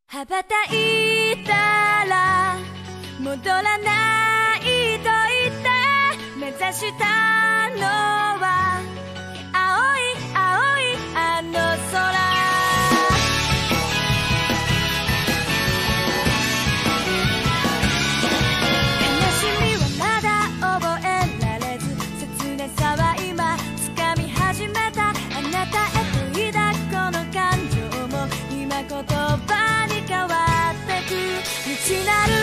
羽ばたいたら戻らないと言って目指したのは青い青いあの空。悲しみはまだ覚えられず、切なさは今掴み始めた。あなたへと抱くこの感情も今言葉に変わってく。道なる